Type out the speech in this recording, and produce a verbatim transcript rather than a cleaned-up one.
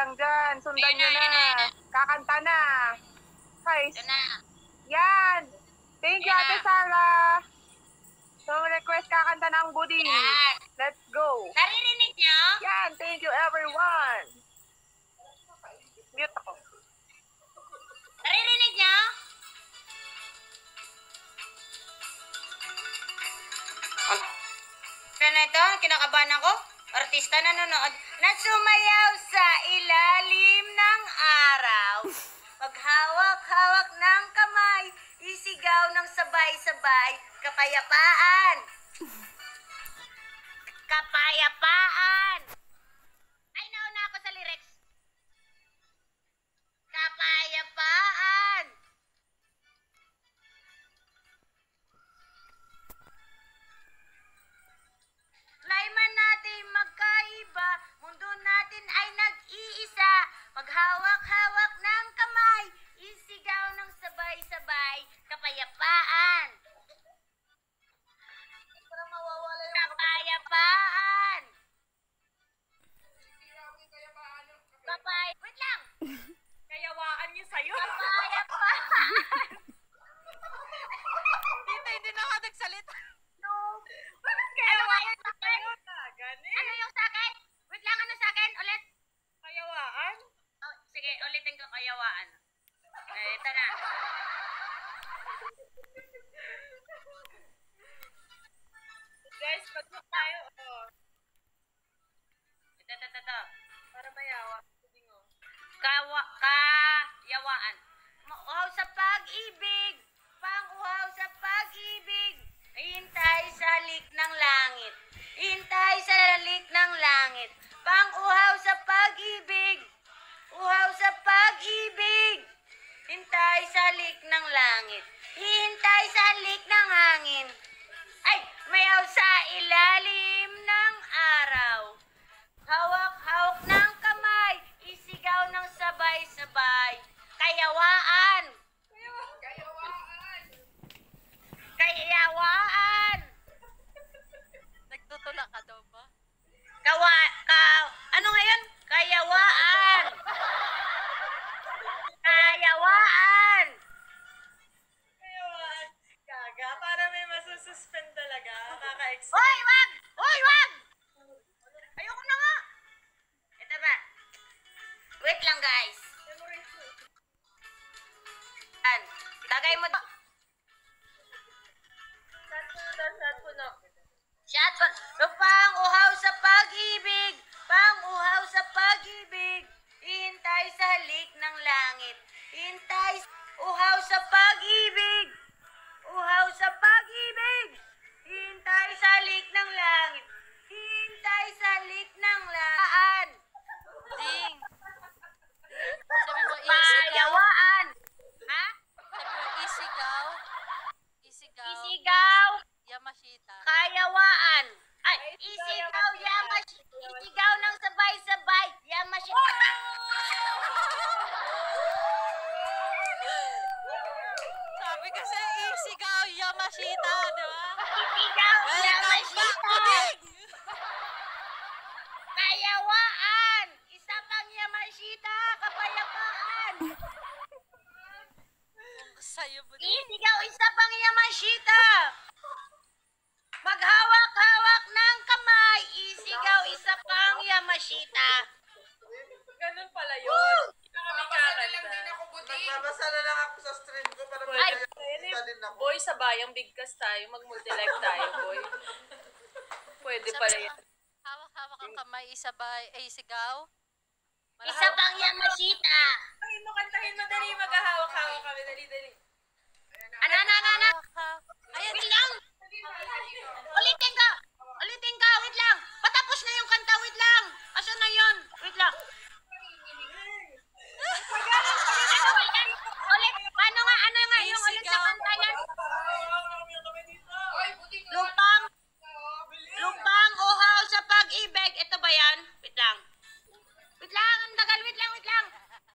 lang dyan. Sundan nyo na. Kakanta na. Guys. Ito na. Yan. Thank you, Ate Sarah. So, request kakanta ng Buding. Yan. Let's go. Naririnig nyo? Yan. Thank you, everyone. Mute ako. Naririnig nyo? Ano na ito? Kinakabahan ako? Artista na nanonood na sumayaw sa ilalim ng araw. Maghawak-hawak ng kamay, isigaw ng sabay-sabay, kapayapaan. Kapayapaan. Ay, nauna ako sa lyrics. Kapayapaan. Layman natin magkaiba, mundo natin ay nag-iisa. Maghawak-hawak ng kamay, isigaw ng sabay-sabay, kapayapaan. Kapayapaan. Kapay... Wait lang! Kayawaan niyo sa'yo. Kapayapaan. Dito, hindi na ako nagsalita. No. Bakit Ano kayawaan yung sa akin? Ganit. Ano yung sa akin? Wait lang, ano sa akin? Ulit? Kayawaan? Oh, sige, ulitin ko kayawaan. Eh, ito na. Guys, pag-look tayo. Oh. Ito, ito, ito, ito. Para mayawa. Kawa, kayawaan. Mauhaw sa pag-ibig, pang-uhaw sa pag-ibig. Hintay sa halik ng langit, hintay sa halik ng langit. Pang-uhaw sa pag-ibig, uhaw sa pag-ibig. Hintay sa halik ng langit, hintay sa halik ng hangin. Ay, mayaw sa ilalim ng araw. Hawak-hawak ng kamay, isigaw ng sabay-sabay. Kayawaan. Kayawaan. Kayawaan. Nagtutula ka daw ba? Kawa, ka, ano ngayon? Kayawaan. Kayawaan. Kayawaan. Gaga, para may masususpend talaga. Kaka-expect. Hoy, wag! Hoy, wag! Ayoko na nga. Ito ba? Wait lang, guys. An, tagay mo to. Shot puno daw, shot puno. Shot pa. Pang uhaw sa pag-ibig, pang uhaw sa pag-ibig. Hintay sa halik ng langit. Hintay, uhaw sa pag-ibig. Uhaw sa pag-ibig. Hintay sa halik ng langit. Hintay sa halik ng laan. Ding! Sabi mo, isigaw. Payawaan. Ha? Sabi mo, isigaw. Isigaw. Isigaw. Yamashita. Kayawaan. Ay, isigaw, yamash, isigaw ng sabay-sabay, yamashita. Sabi kasi, isigaw. Yamashita, di ba? Isigaw, Welcome back, yamashita. Buding! Kayawaan. Isa pang yamashita, kapayapaan. Sa'yo, Buding. Isigaw, isa pang yamashita. Maghawak-hawak ng kamay, isigaw, isa pang yamashita. Ganun pala yun. Hindi na kami Babasa na lang kakanta. din ako, Buding. Nagbabasa na lang ako sa stream ko para Ay, may ayun din ako. boy, sa bayang bigkas tayo. Mag-multi-live tayo, boy. Pwede Sabi pala mo, yan. hawak-hawak ang kamay, isabay, ay, isigaw. Isa pang yamashita. Ay, mo kantahin mo, dali. Maghahawak-hawak kami. Dali, dali. Ano, ano, ano, ano? Hawak-hawak. Ayan, Wait lang. Ulitin ka. Ulitin ka. Wait lang. Patapos na yung kanta. Wait lang. Asan na yun? Wait lang.